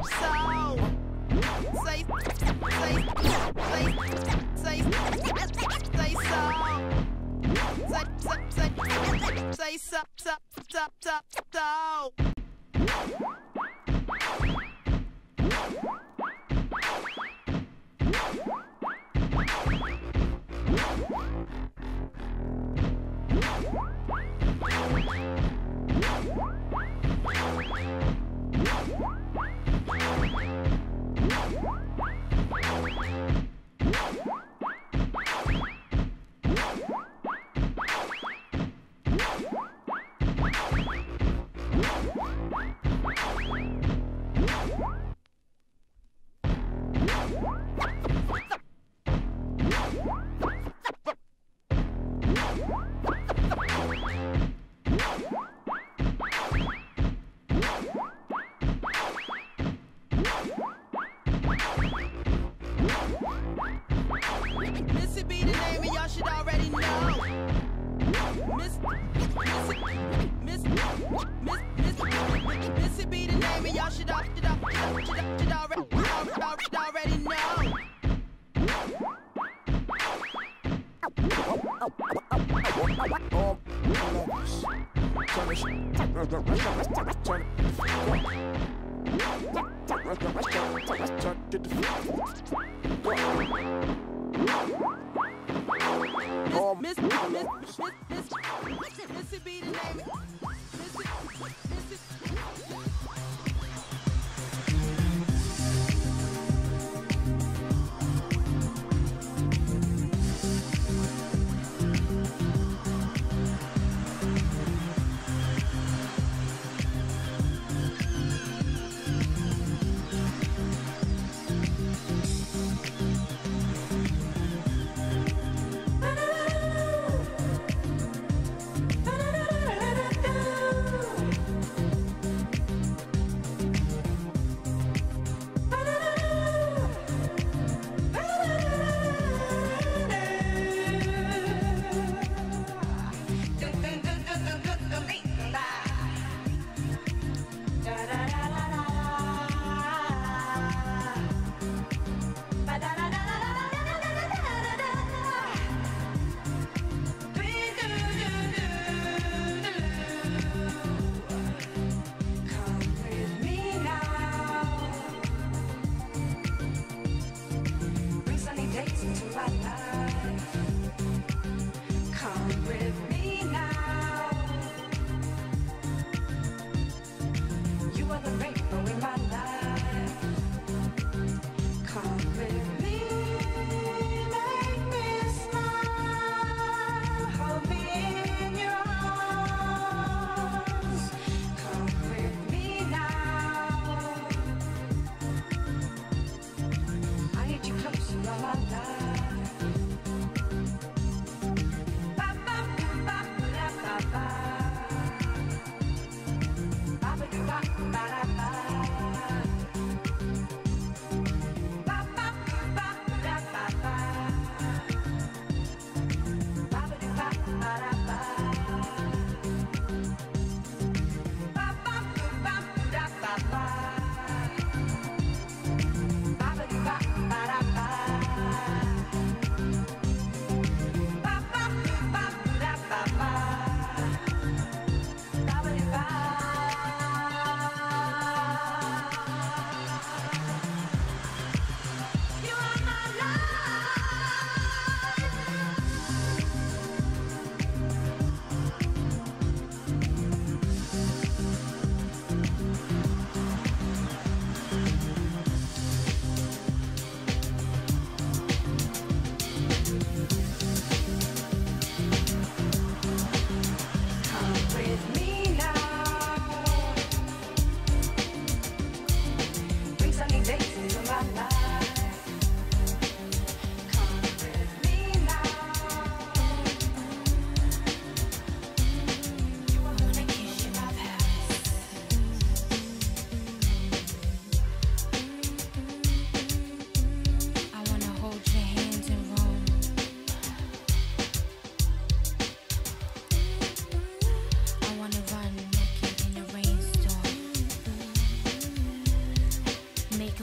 I need you close, you're my life.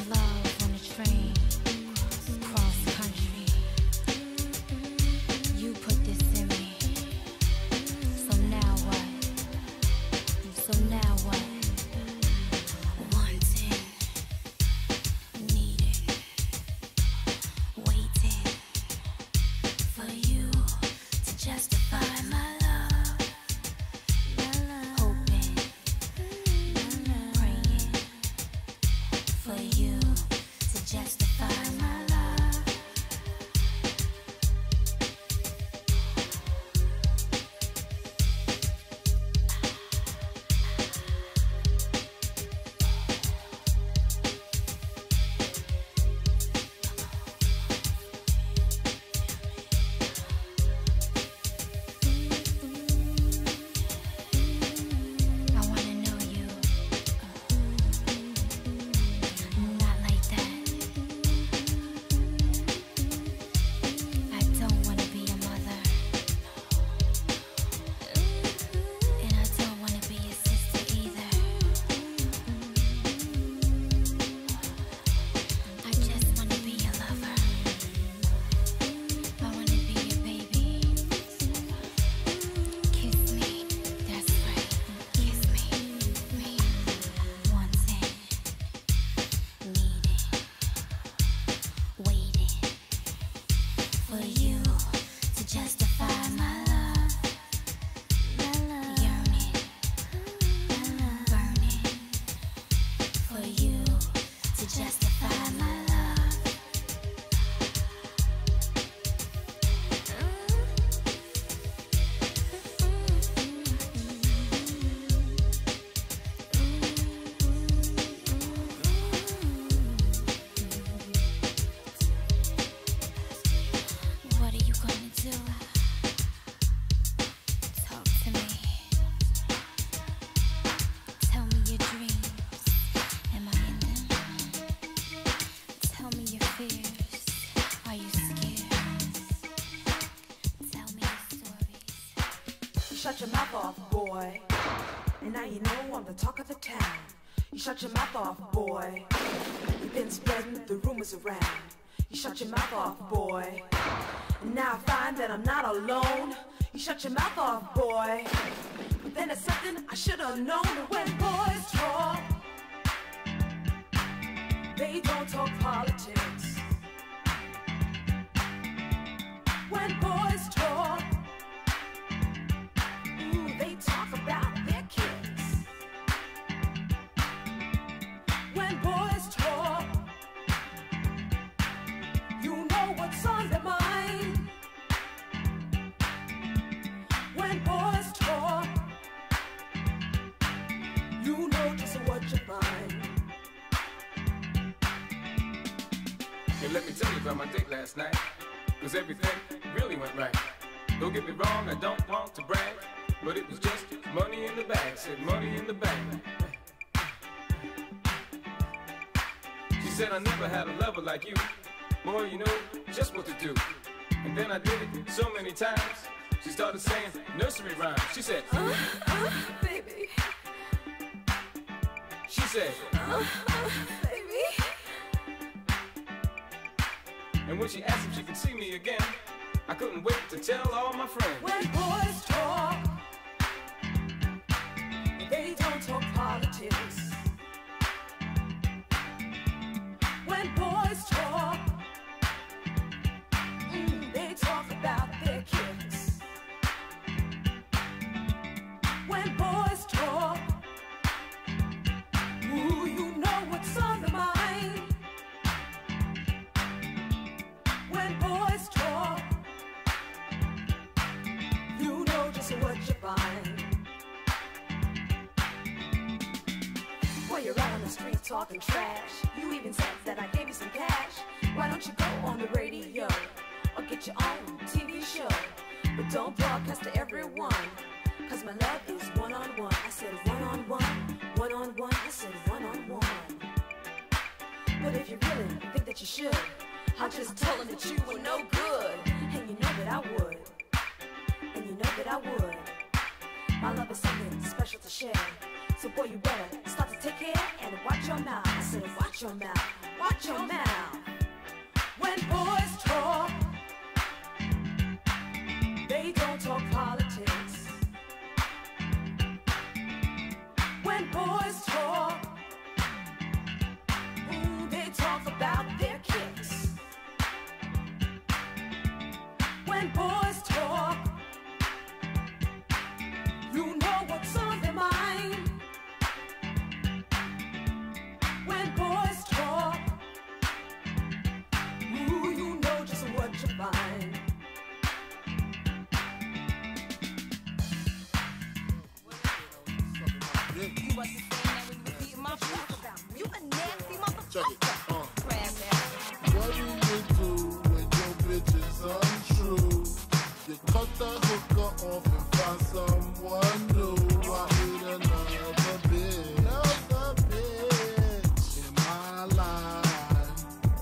love on a train, cross country. You put this in me. So now what? So now what? Wanting, needing, waiting for you to justify my love. Hoping, praying for you to justify my love. I wanna know you. Not like that. I don't wanna be a mother. And I don't wanna be a sister either. I just wanna be a lover. I wanna be your baby. Kiss me, that's right. Kiss me, me. Wanting, needing, waiting for you to justify my love. Yearning, burning for you to justify my love. What are you gonna do? Talk to me. Tell me your dreams. Am I in them? Tell me your fears. Are you scared? Tell me your stories. You shut your mouth off, boy. And now you know I'm the talk of the town. You shut your mouth off, boy. You've been spreading the rumors around. You shut your mouth off, boy. And now I find that I'm not alone. You shut your mouth off, boy. But then it's something I should have known. That when boys talk, they don't talk politics. When boys talk, ooh, they talk about their kids. When boys talk, you know what's on their mind. When boys talk, you know just what you find. Hey, let me tell you about my date last night, 'cause everything really went right. Don't get me wrong, I don't want to brag, but it was just money in the bag, said money in the bag. She said I never had a lover like you, boy, you know just what to do. And then I did it so many times, she started saying nursery rhymes. She said, Baby, she said, baby. and when she asked if she could see me again, I couldn't wait to tell all my friends. When boys talk, they don't talk politics. When boys talk, they talk about their kids. When boys talk, ooh, you know what's on their mind. When boys talk, you know just what you find. While you're out on the street talking trash, you even said that I gave you some cash. Why don't you go on the radio or get your own TV show? But don't broadcast to everyone, 'cause my love is one-on-one. I said one-on-one, one-on-one, I said one-on-one. But if you really think that you should, I'll just tell them that you were no good. And you know that I would. And you know that I would. My love is something special to share. So boy, you better start to take care and watch your mouth. I said watch your mouth. watch your mouth. When boys talk, they don't talk politics. When boys talk, ooh, they talk about their kicks. When boys talk, you know what's on their mind. When boys talk, ooh, you know just what you find. You wasn't saying that when you was beating my fuck. You a nasty motherfucker. Check it. Crab ass. What do you do when your bitch is untrue? You cut the hooker off and find someone new. I need another bitch in my life.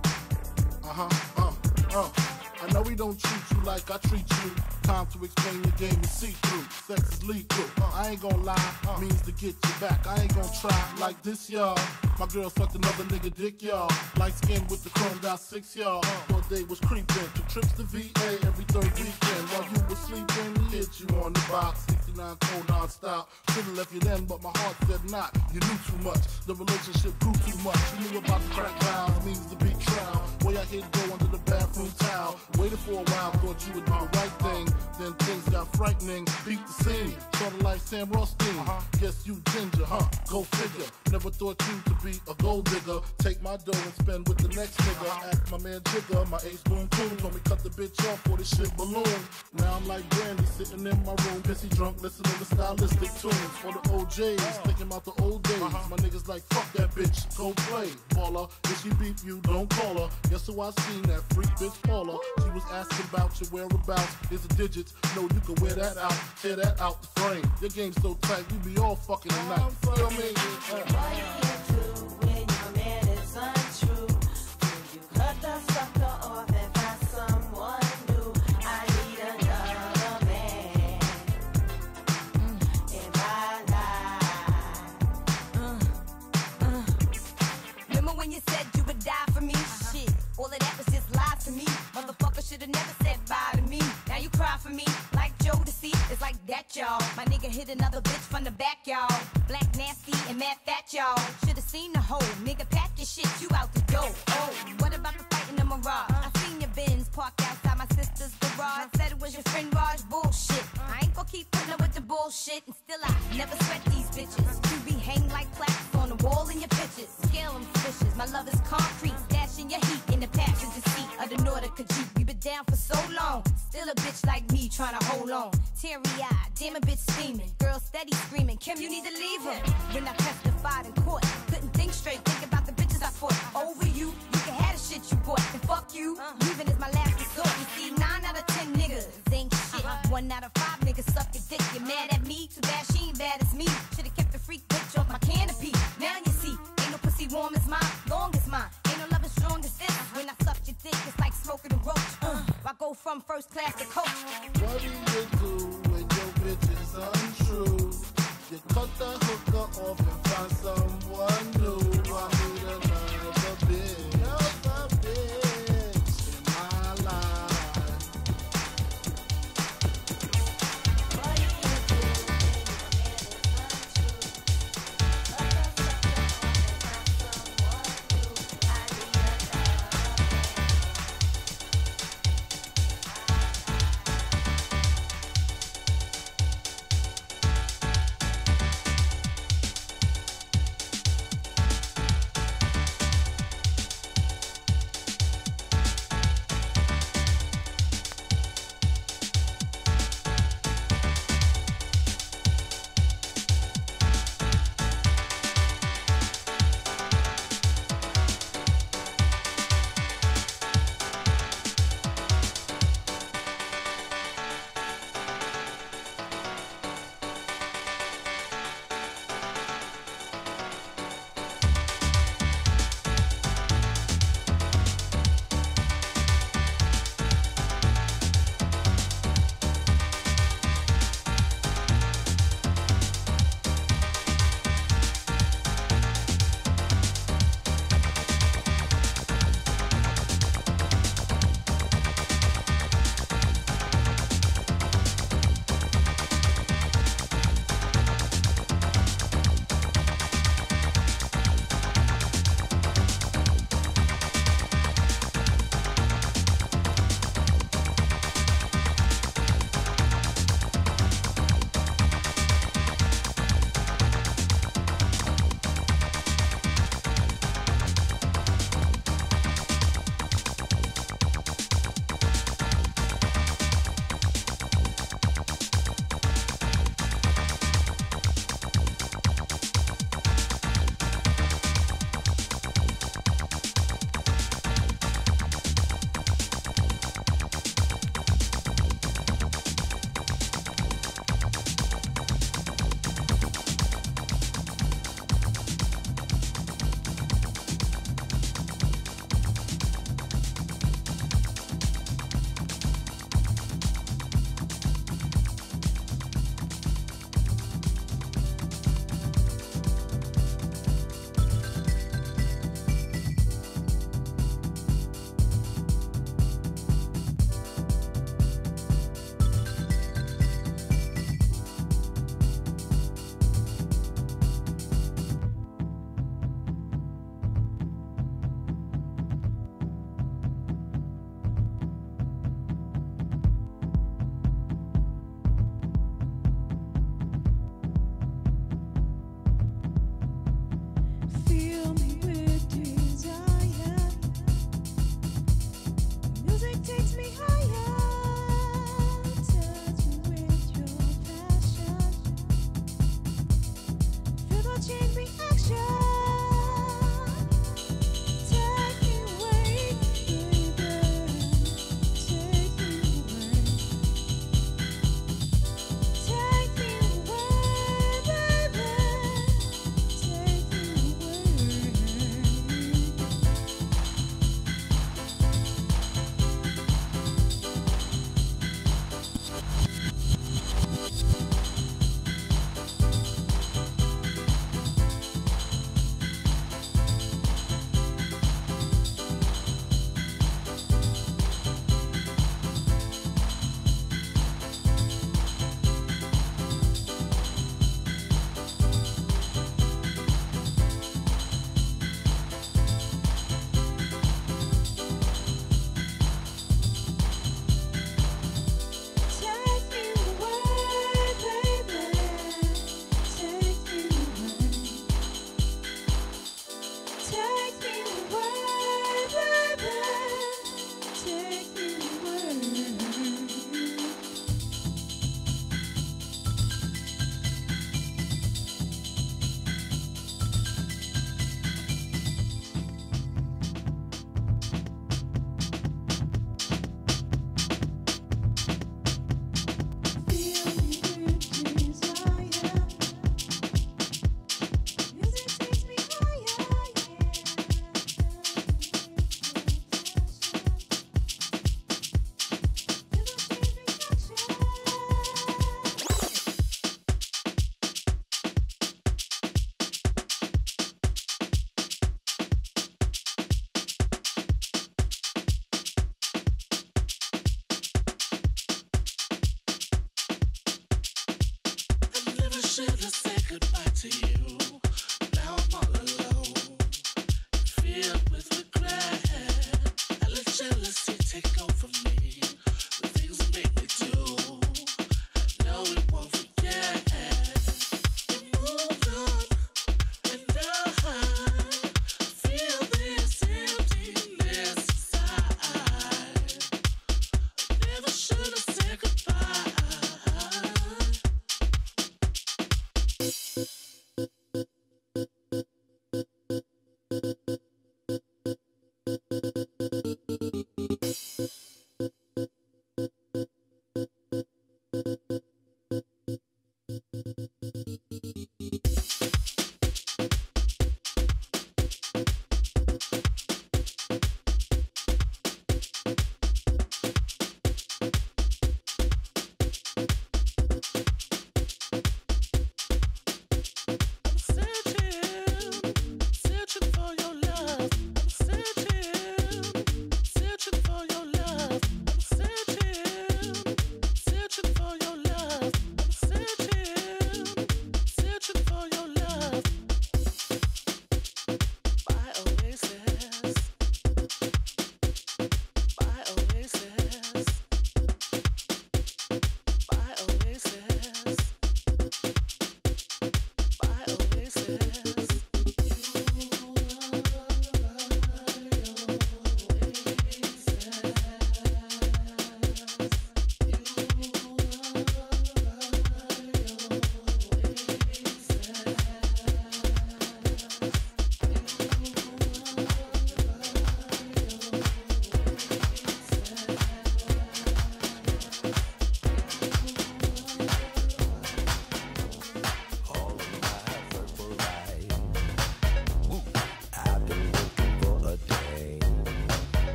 I know we don't treat you like I treat you. Time to explain your game and see through. Sex is lethal. I ain't gonna lie, means to get you back. I ain't gonna try like this, y'all. My girl sucked another nigga dick, y'all. Light skin with the chromed out 6, y'all. One day was creeping. 2 trips to VA every 3rd weekend. While you were sleeping, he hit you on the box. 69 cold non-stop. Should've left you then, but my heart said not. You knew too much. The relationship grew too much. You knew about the crack vows, means to be trial. Way I hit go under the bathroom towel. Waited for a while, thought you would do the right thing. Then things got frightening. Beat the scene. Sorta like Sam Rothstein. Guess you ginger, huh? Go figure. Never thought you to be a gold digger. Take my dough and spend with the next nigga. Ask my man Jigger, my ace boom coon. Told me cut the bitch off for this shit balloon. Now I'm like Brandy sitting in my room, pissy drunk, listening to stylistic tunes. For the OJs, thinking about the old days. My niggas like, fuck that bitch, go play. Baller, if she beat you, don't call her. Guess who I seen that freak bitch Paula. She was asking about your whereabouts. Here's the digits, know you can wear that out. Tear that out the frame. Your game's so tight, we be all fucking tonight. Feel me? What do you do when your man is untrue? When you cut the sucker off and find someone new? I need another man in my life. Remember when you said you would die for me? Shit, all of that was just lies to me. Motherfucker should've never said bye to me. Now you cry for me like Joe to see. It's like that, y'all. My nigga hit another bitch from the back, y'all. Black nasty and mad fat, y'all. Should've seen the whole nigga pack your shit, you out the door. Oh, what about the fight in the Mirage? I seen your Benz parked outside my sister's garage. Said it was your friend Raj, bullshit. I ain't gonna keep putting up with the bullshit, and still I never sweat these bitches. You be hang like plaques on the wall in your pictures. Scale them fishes, my love is concrete. Stashing your heat in the passenger seat of the Nordica Jeep. We been down for so long, still a bitch like me trying to hold on. Teary-eyed, damn a bitch steaming. Girl steady screaming, Kim, you need to leave him. When I testified in court, couldn't think straight, think about the bitches I fought. Over you, you can have the shit you bought. And fuck you, leaving is my last resort. You see, 9 out of 10 niggas ain't shit. 1 out of 5 niggas suck your dick. You mad at me? Too bad she ain't bad as me. Should've kept the freak bitch off my canopy. Now you see, ain't no pussy warm as mine, long as mine. Ain't no love as strong as this. When I suck your dick, it's like smoking a roach. I go from first class to coach. What do you do when your bitch is untrue? You cut the hooker off and find someone new. I need another bitch in my life. What do you do when your man is untrue? Cut the sucker off and find someone new. I need another man. should have said goodbye to you. Now I'm all alone, filled with regret. I let jealousy take over me. The things it made me do, I know it won't forget. You moved on, and I feel this emptiness inside. Never should have said goodbye.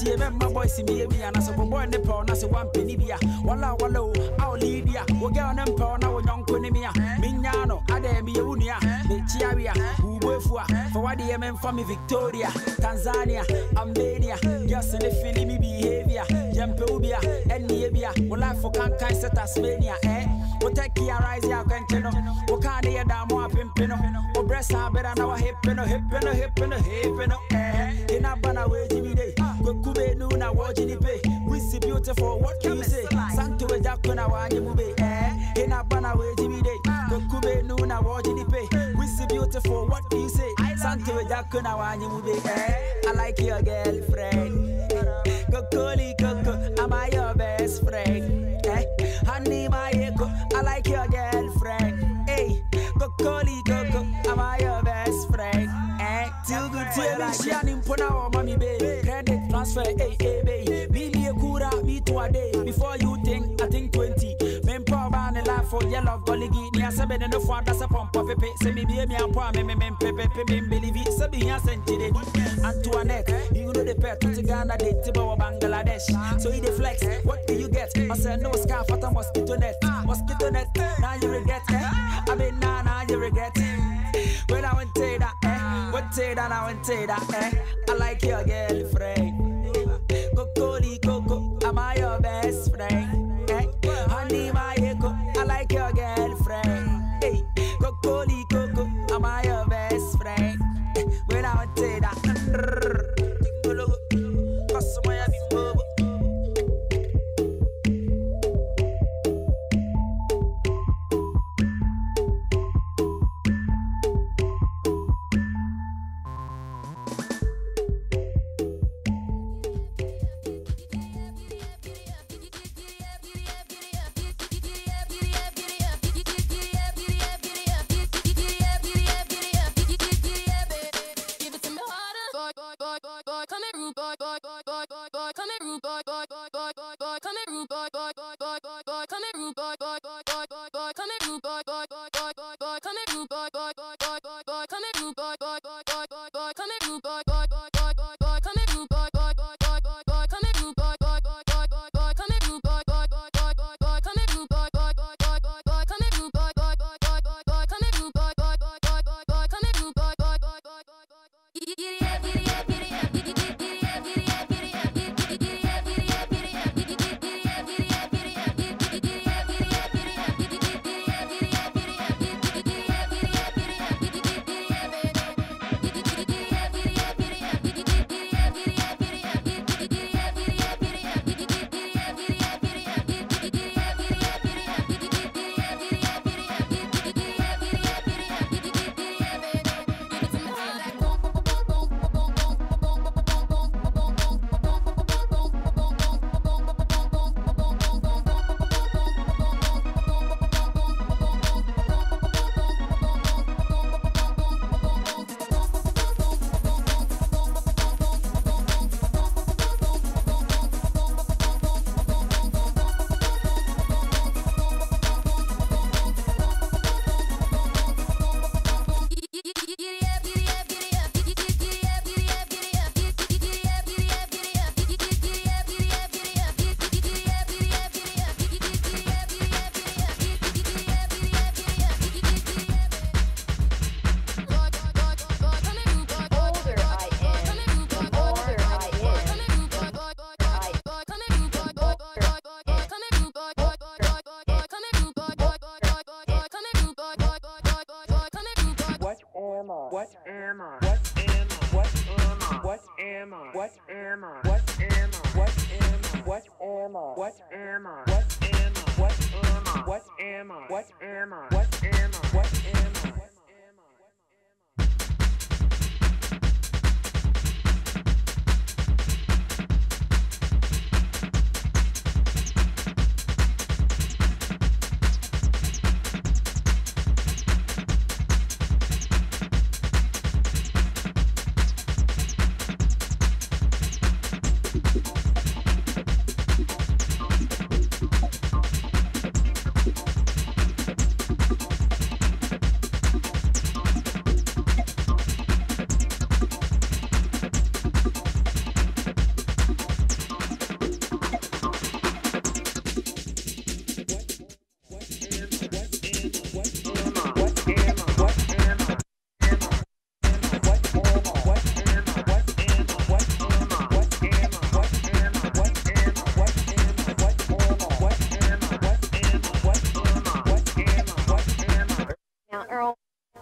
tie me my boys me me and so boy ne pa na so one penny bia wala I'll lead ya wo girl nem pa na wo nyonko ne me nya no ade me ewunia me chiawia ubefua for what the men from Victoria Tanzania Albania just in the feeling me behavior jump ubia eni bia wo life for can set Tasmania wo take ya rise ya kwenteno wo kan de da mo apempeno wo breast ha better na wo hipeno ina bana we jibide go kube nu na wo jinipe we see beautiful what can you say santo we jakona wa nyimube ina bana we jibide go kube nu na wo jinipe we see beautiful what can you say santo we jakona wa nyimube I like your girlfriend Kokoli Coco am I your best friend honey my echo I like your girlfriend hey Kokoli Coco am I your best friend too good to like shining pona or mommy baby credit transfer hey baby be a kura me to a day before you think I think 20 men power ban a life for yellow goligi near 7 and the father that's a pump of pepe say me be a poor me pepe believe it so be a century Antoinette you know the pet to Ghana they tibo Bangladesh so he the flex what do you get I said no scarf at a mosquito net now you regret I mean now you regret when I went to that I went to that I like your girlfriend Kokoli Coco am I your best friend honey my echo I like your girlfriend hey Kokoli Coco am I your best friend when I went to that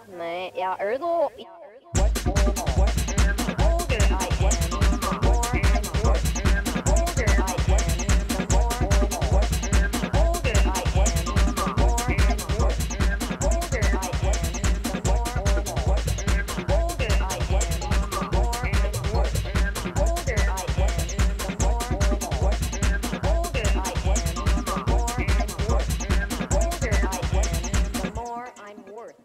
네, 야, 얼도 older I am, the more I'm worth. The older I am, the more I'm worth. The older I am, the more I'm worth. The older I am, the more I'm worth. The older I am, the more I'm worth. The older I am, the more I'm worth. The older I am, the more I'm worth. The older I am, the more I'm worth.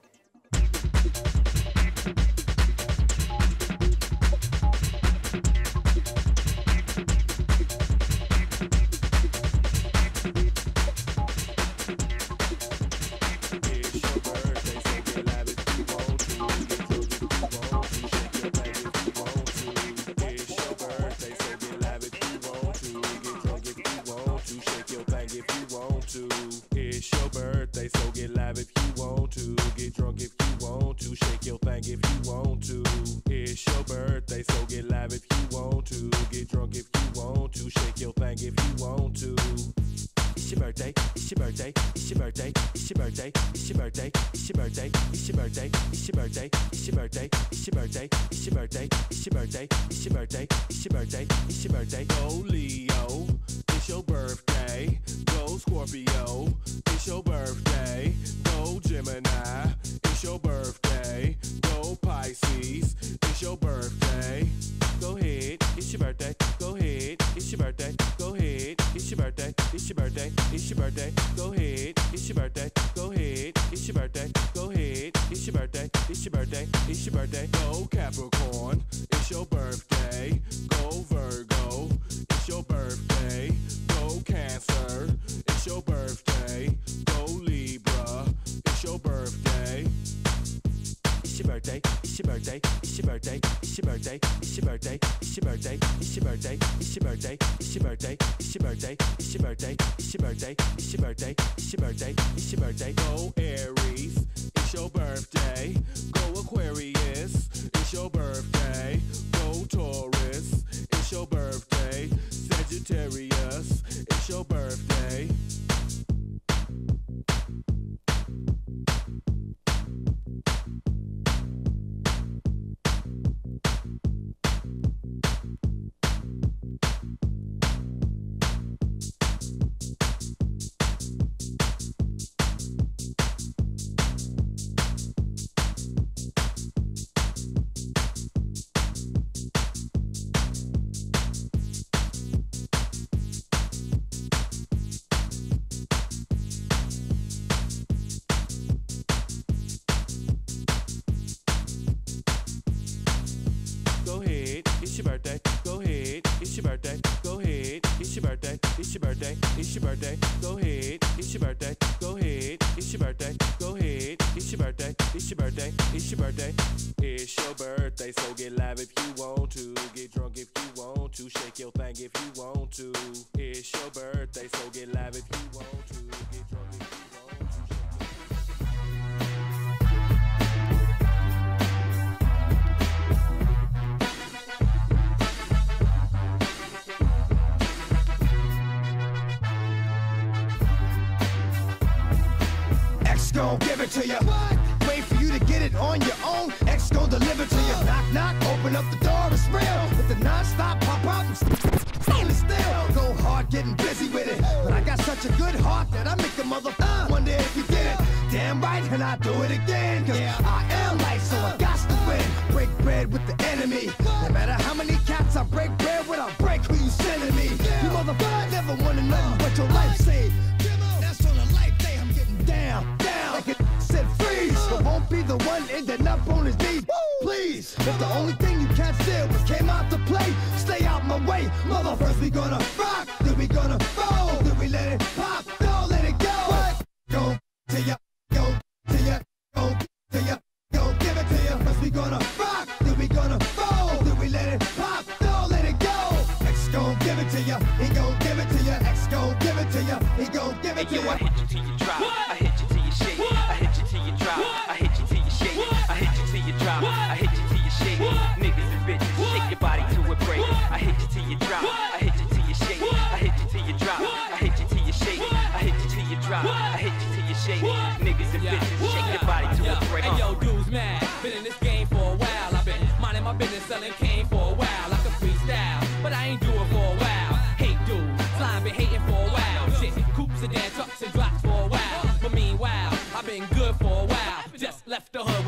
It's your birthday, so get live if you want to. Get drunk if you want to. Shake your thing if you want to. It's your birthday, so get live if you want to. Get drunk if you want to. Shake your thing if you want to. It's your birthday, it's your birthday, it's your birthday, it's your birthday, it's your birthday, it's your birthday, it's your birthday, it's your birthday, it's your birthday, it's your birthday, it's your birthday, it's your birthday, it's your birthday, it's your birthday, it's your birthday. Go Leo, it's your birthday. Go Scorpio, it's your birthday. Go Gemini, it's your birthday. Go Pisces, it's your birthday. Go ahead, it's your birthday. Go ahead, it's your birthday. Go ahead, it's your birthday. It's your birthday. It's your birthday. Go ahead, it's your birthday. Go ahead, it's your birthday. Go ahead, it's your birthday. It's your birthday. It's your birthday. Go Capricorn, it's your birthday. Go Virgo, it's your birthday. Go Cancer, it's your birthday. Go Libra, it's your birthday. It's your birthday, it's your birthday, it's your birthday, it's your birthday, it's your birthday, it's your birthday, it's your birthday, it's your birthday, it's your birthday, it's your birthday, it's your birthday, it's your birthday, it's your birthday, it's your birthday, it's your birthday. Go Aries, it's your birthday. Go Aquarius, it's your birthday. Go Taurus, it's your birthday. Sagittarius, it's your birthday. It's your birthday. Go ahead. It's your birthday. Go ahead. It's your birthday. It's your birthday. It's your birthday. Go ahead. It's your birthday. Go ahead. It's your birthday. Go ahead. It's your birthday. It's your birthday. It's your birthday. It's your birthday, so get live if you want to. Get drunk if you want to. Shake your thing if you want to. It's your birthday, so get live if you want to. Get drunk if you want to. Gon' give it to you. Wait for you to get it on your own. X gon' deliver to you. Knock, knock, open up the door, it's real. With the non-stop pop out and stainless steel. Go hard, getting busy with it. But I got such a good heart that I make a motherfucker wonder if you get it. Damn right, and I do it again. Cause I am light, so I got to win. Break bread with the enemy. No matter how many cats I break bread with, I'll break who you sending me. You motherfucker never wanted nothing but your life saved. That's on a life day, I'm getting down. Like it said freeze, but won't be the one ending up on his knees. Please, if the only thing you can't steal was came out to play, stay out my way. Mother, first we gonna rock, then we gonna roll, then we let it pop, don't let it go. Go to ya, go to ya, go to ya, go give it to ya. First we gonna rock, then we gonna roll, then we let it pop, don't let it go. X gon' give it to ya, he gon' give it to ya. X gon' give it to ya, he gon' give it to ya. I hit you till you drop, I hit you till you shake, I hit you till you drop, I hit you till you shake, I hit you till you drop, I hit you till you shake. Niggas and bitches, shake your body to a break. I hit you till you drop, I hit you till you shake, I hit you till you drop, I hit you till you shake, I hit you till you drop, I hit you till you shake. Niggas and bitches, shake your body to a break. Hey yo, dudes, man.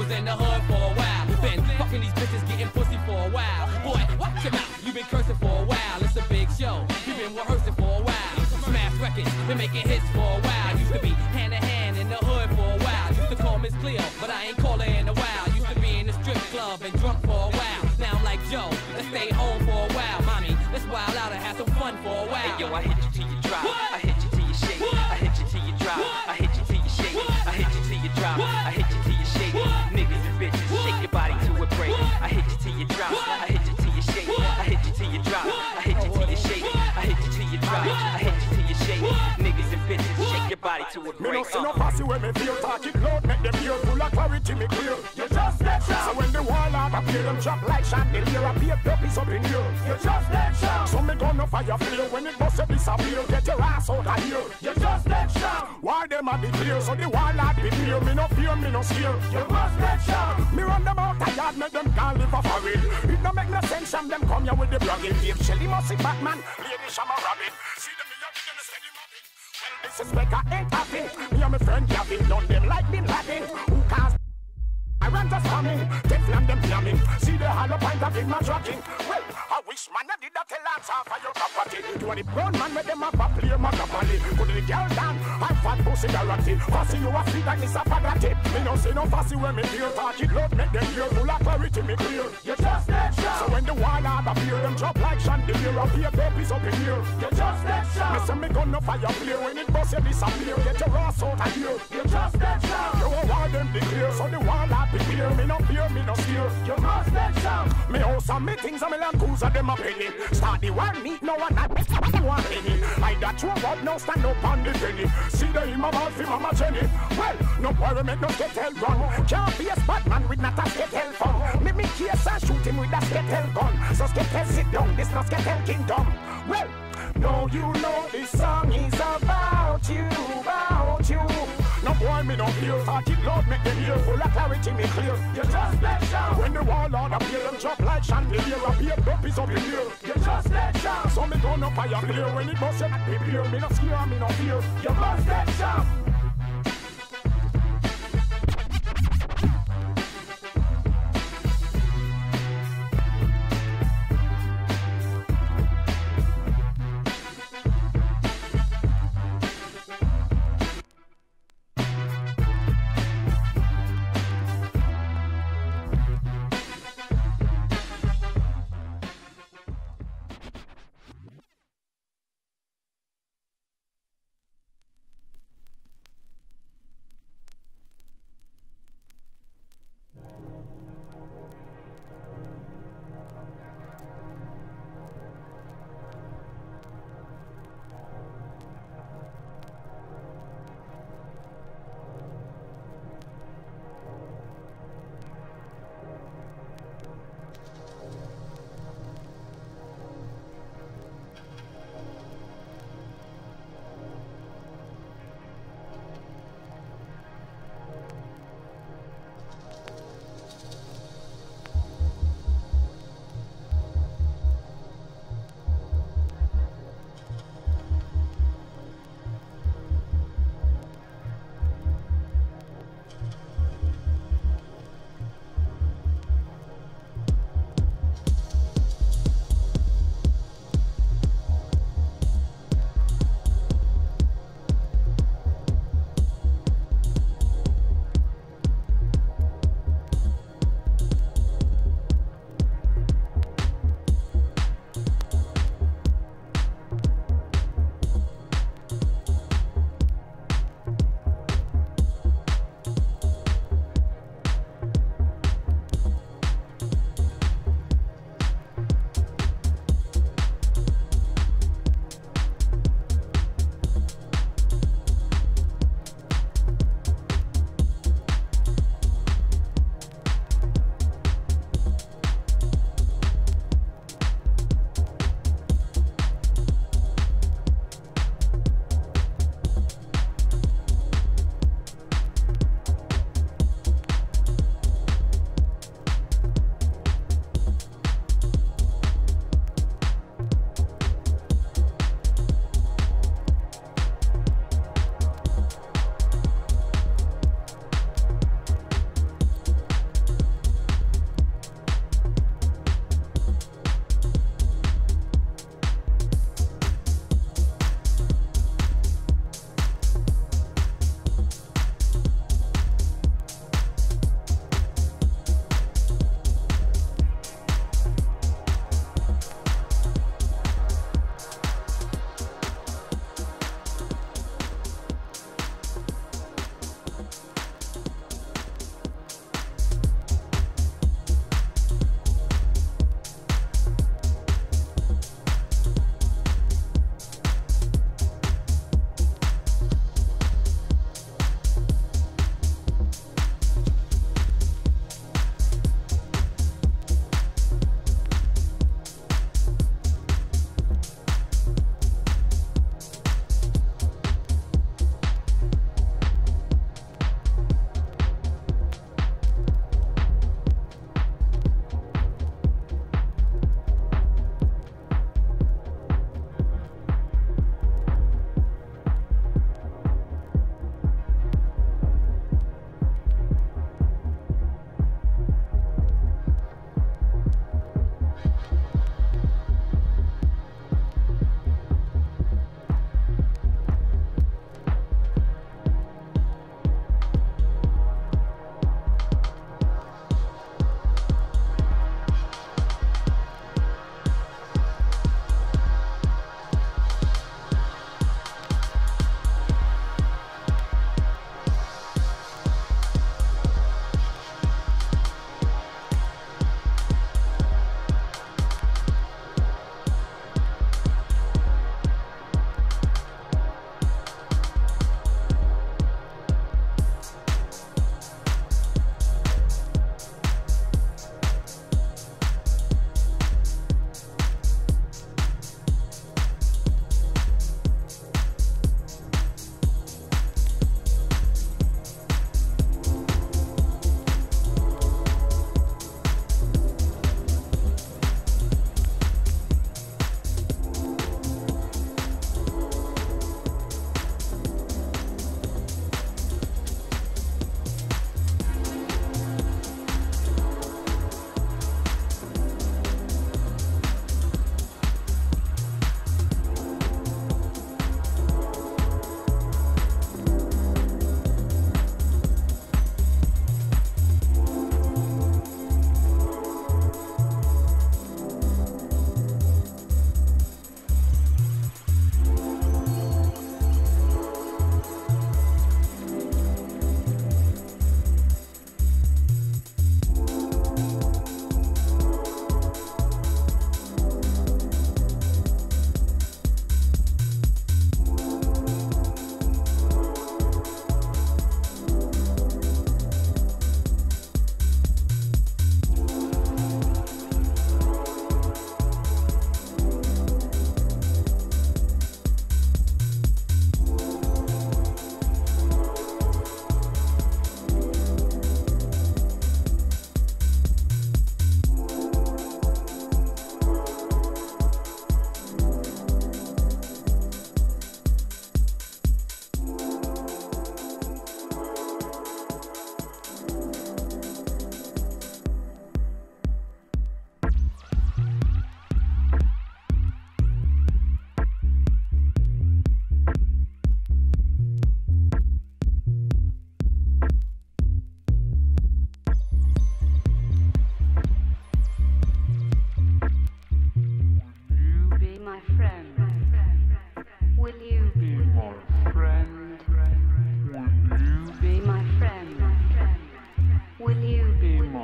was in the hood for a while. Been fucking these bitches, getting pussy for a while. Boy, watch your mouth, you been cursing for a while. It's a big show, you been rehearsing for a while. Smash records, been making hits for a while. Used to be hand in hand in the hood for a while. Used to call Miss Cleo, but I ain't call her in a while. Used to be in the strip club and drunk for a while. Now I'm like Joe, let's stay home for a while. Mommy, let's wild out and have some fun for a while. Hey yo, I hit you till you drop. I hit you till you shake. I hit you till you drop. I hit you till you shake. I hit you till you drop. I hit you till you shake. Niggas and bitches, shake your body to a break. I hit you till you drop. I hit you till you shake. I hit you till you drop. I hit you till you shake. I hit you till you drop. I hit you till you shake. Niggas and bitches, shake your body to a break. Me no see no fussy when me feel. Talk it loud, make them hear. Full of clarity, me clear. You just let shout. So when the wall up appear, them drop like chandelier. Appear puppies up in here. You just let shout. So me gonna fire flare. When it bust, it disappear. Get your ass out of here. You just let shout. Why them a be clear? So the wall up be clear. Me no fear, me no scare. You must let shout. Me run them out tired, make them can't live off a real. It no make no sense, and them come here with the blogging. Dave Shelly must see Batman. Lady Shama Rabbit. See them me up, them steady mobbing. Well, this is Becca ain't happy. Me and my friend Gavin done them like Bin Laden. Who cast I ran just coming, Teflon them flamming. See the hollow pint of him a dragging. Well, I wish man I did that tell lots off of your property. You are the brown man with them up a play Machiavelli. Put the girl down, I fat pussy guarantee. Fussy you a feed and it's a fagati. Me no see no fussy when me feel. Talk it loud, make them hear. Full of clarity me clear. You just let shout. So when the wall up appear, them drop like chandelier. Appear babies up in here. You just let shout. Me say me gonna fire flare. When it bust you disappear. Get your ass out of here. You just let shout. You want them declare. So the wall up fear, me no fear, me no steer. You must let shout. Me house and me things and me land cruiser them a penny. Start the war meet no one not one penny. I that you up now stand up on the penny. See the him about fi Mama Jenny. Well, no worry make no skettle run. Can't face Batman with not a skettle fun. Me case and shoot him with a skettle gun. So skettle sit down, this not skettle kingdom. Well, no you know this song is about you, about you. No boy me no fear, talk it loud, make them hear. Full of clarity me clear. You just let shout. When the wall on appear, them drop like chandelier. Appear puppies up in here. You just let shout. So me gonna fire clear. When it bust you not prepare. Me no scare, me no fear. You must let shout.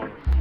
work.